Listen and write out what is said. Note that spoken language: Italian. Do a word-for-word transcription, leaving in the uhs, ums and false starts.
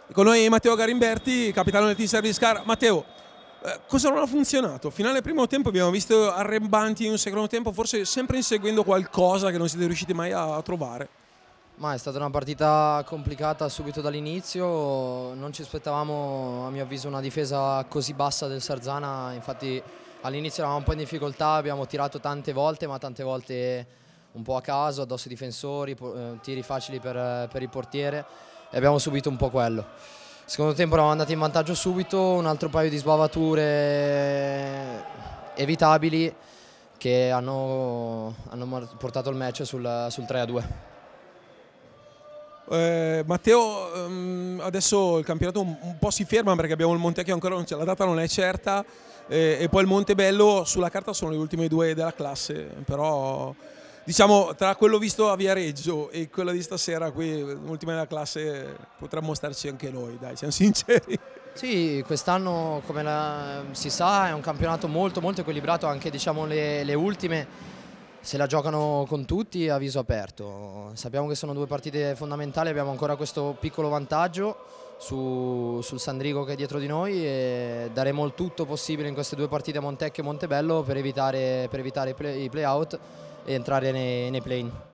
Con noi Matteo Garimberti, capitano del Team Service Car. Matteo, eh, cosa non ha funzionato? Finale primo tempo abbiamo visto arrembanti in un secondo tempo, forse sempre inseguendo qualcosa che non siete riusciti mai a trovare. Ma è stata una partita complicata subito dall'inizio, non ci aspettavamo a mio avviso una difesa così bassa del Sarzana, infatti all'inizio eravamo un po' in difficoltà, abbiamo tirato tante volte ma tante volte un po' a caso, addosso ai difensori, tiri facili per, per il portiere e abbiamo subito un po' quello. Secondo tempo eravamo andati in vantaggio subito, un altro paio di sbavature evitabili che hanno, hanno portato il match sul, sul tre a due. Eh, Matteo, um, adesso il campionato un, un po' si ferma perché abbiamo il Montecchio ancora, non c'è, la data non è certa, eh, e poi il Montebello sulla carta sono le ultime due della classe, però diciamo tra quello visto a Viareggio e quello di stasera qui, l'ultima della classe, potremmo starci anche noi, dai, siamo sinceri. Sì, quest'anno come la, si sa è un campionato molto molto equilibrato, anche diciamo le, le ultime se la giocano con tutti a viso aperto. Sappiamo che sono due partite fondamentali, abbiamo ancora questo piccolo vantaggio su, sul Sandrigo che è dietro di noi e daremo il tutto possibile in queste due partite a Montecchio e Montebello per evitare, per evitare i play-out e entrare nei, nei play-in.